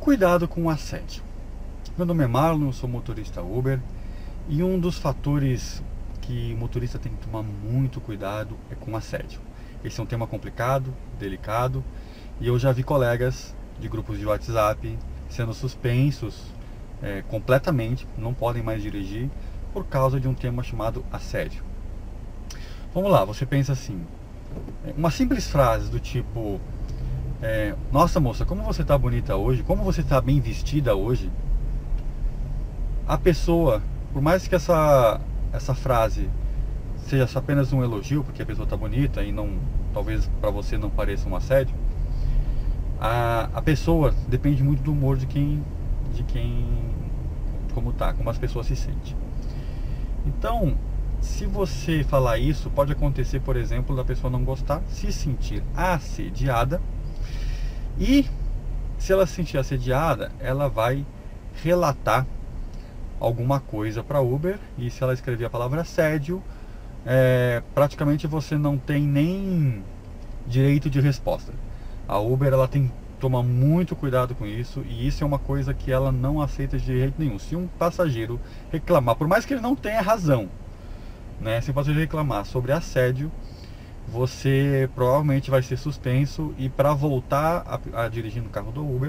Cuidado com o assédio. Meu nome é Marlon, eu sou motorista Uber e um dos fatores que o motorista tem que tomar muito cuidado é com o assédio. Esse é um tema complicado, delicado, e eu já vi colegas de grupos de WhatsApp sendo suspensos completamente, não podem mais dirigir por causa de um tema chamado assédio. Vamos lá, você pensa assim, uma simples frase do tipo: nossa moça, como você está bonita hoje, como você está bem vestida hoje. A pessoa, por mais que essa frase seja apenas um elogio, porque a pessoa está bonita e não, talvez para você não pareça um assédio, a pessoa depende muito do humor de quem como as pessoas se sentem. Então, se você falar isso, pode acontecer, por exemplo, da pessoa não gostar, se sentir assediada, e se ela se sentir assediada, ela vai relatar alguma coisa para Uber, e se ela escrever a palavra assédio, praticamente você não tem nem direito de resposta. A Uber, ela tem que tomar muito cuidado com isso, e isso é uma coisa que ela não aceita de jeito nenhum. Se um passageiro reclamar, por mais que ele não tenha razão, né, se o passageiro reclamar sobre assédio, você provavelmente vai ser suspenso, e para voltar a dirigir no carro do Uber,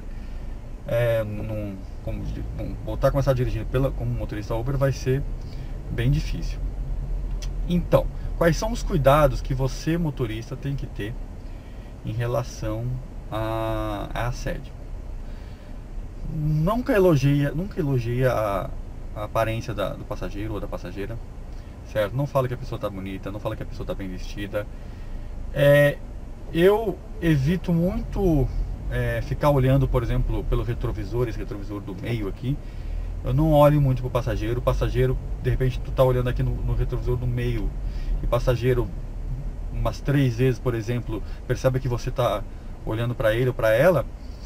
voltar a começar a dirigir como motorista Uber vai ser bem difícil. Então, quais são os cuidados que você, motorista, tem que ter em relação a assédio? Nunca elogie a aparência do passageiro ou da passageira, certo? Não fala que a pessoa está bonita, não fala que a pessoa está bem vestida. Eu evito muito ficar olhando, por exemplo, pelo retrovisor, esse retrovisor do meio aqui. Eu não olho muito pro passageiro. O passageiro, de repente, tu tá olhando aqui no retrovisor do meio, e o passageiro umas 3 vezes, por exemplo, percebe que você tá olhando para ele ou para ela.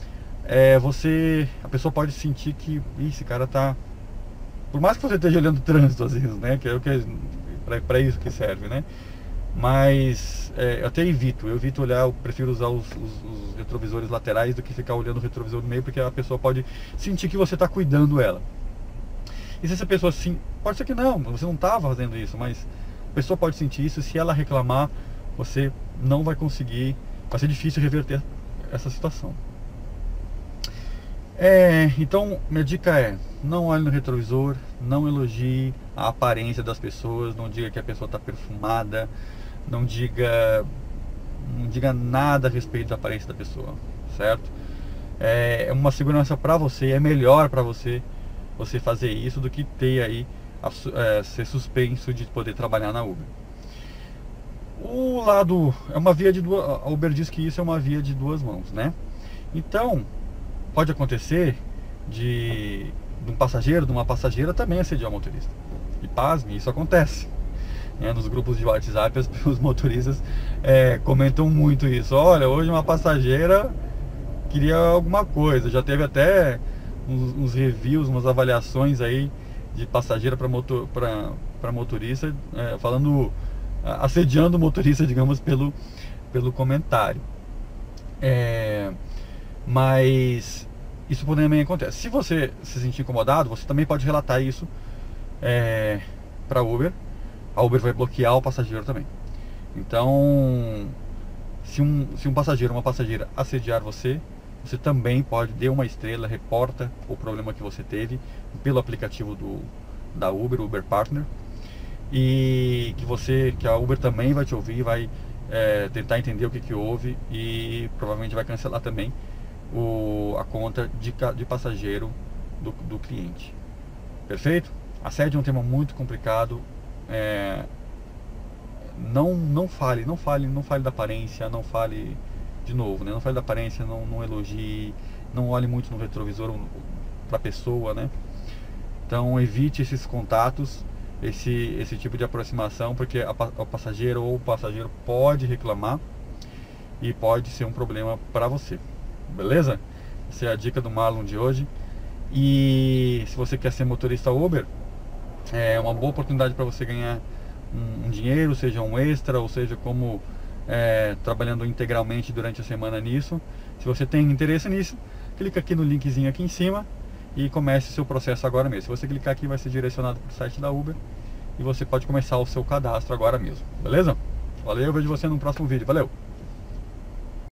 A pessoa pode sentir que esse cara tá, por mais que você esteja olhando o trânsito às vezes, né, que é para isso que serve, né, mas eu até evito olhar. Eu prefiro usar os retrovisores laterais do que ficar olhando o retrovisor do meio, porque a pessoa pode sentir que você está cuidando ela. E se essa pessoa sim, pode ser que não, você não estava fazendo isso, mas a pessoa pode sentir isso. Se ela reclamar, você não vai conseguir, vai ser difícil reverter essa situação. Então, minha dica é: não olhe no retrovisor, não elogie a aparência das pessoas, não diga que a pessoa está perfumada, não diga nada a respeito da aparência da pessoa, certo? É uma segurança para você, é melhor para você fazer isso do que ter aí ser suspenso de poder trabalhar na Uber. O lado é uma via de duas, a Uber diz que isso é uma via de duas mãos, né? Então, pode acontecer de um passageiro, de uma passageira também assediar o motorista. E pasme, isso acontece. Nos grupos de WhatsApp, os motoristas comentam muito isso. Olha, hoje uma passageira queria alguma coisa. Já teve até uns reviews, umas avaliações aí de passageira para motorista, assediando o motorista, digamos, pelo comentário. Mas isso também acontece. Se você se sentir incomodado, você também pode relatar isso para Uber. A Uber vai bloquear o passageiro também. Então, se um passageiro ou uma passageira assediar você também pode dar uma estrela, reporta o problema que você teve pelo aplicativo da Uber, Uber Partner, e que a Uber também vai te ouvir, vai tentar entender o que houve, e provavelmente vai cancelar também a conta de passageiro do cliente. Perfeito? Assédio é um tema muito complicado. Não fale da aparência, não fale de novo, né? Não fale da aparência, não elogie, não olhe muito no retrovisor para a pessoa, né? Então evite esses contatos, esse tipo de aproximação, porque o passageiro pode reclamar e pode ser um problema para você. Beleza? Essa é a dica do Marlon de hoje. E se você quer ser motorista Uber, é uma boa oportunidade para você ganhar um dinheiro, seja um extra, ou seja como trabalhando integralmente durante a semana nisso. Se você tem interesse nisso, clica aqui no linkzinho aqui em cima e comece o seu processo agora mesmo. Se você clicar aqui, vai ser direcionado para o site da Uber e você pode começar o seu cadastro agora mesmo, beleza? Valeu, eu vejo você no próximo vídeo. Valeu!